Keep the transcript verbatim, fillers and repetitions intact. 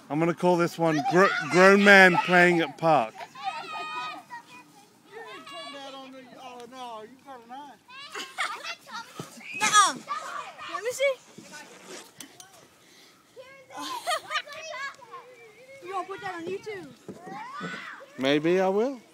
I'm going to call this one gr Grown Man Playing at Park. Nuh-uh. Let me see. You gonna put that on YouTube? Maybe I will.